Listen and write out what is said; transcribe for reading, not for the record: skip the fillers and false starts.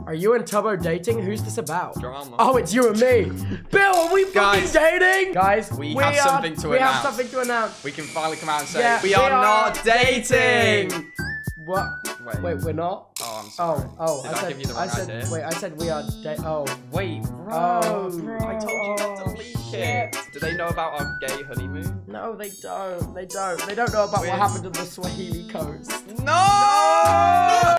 Are you and Tubbo dating? Who's this about? Drama. Oh, it's you and me. Bill, are we fucking dating? Guys, we have something to announce. We have something to announce. We can finally come out and say we are not dating. What? Wait, we're not? Oh, I'm sorry. Oh, Did I give you the wrong idea? Wait, I said we are Wait, bro. I told you not to leak it. Do they know about our gay honeymoon? No, they don't. They don't know about what happened to the Swahili coast. No!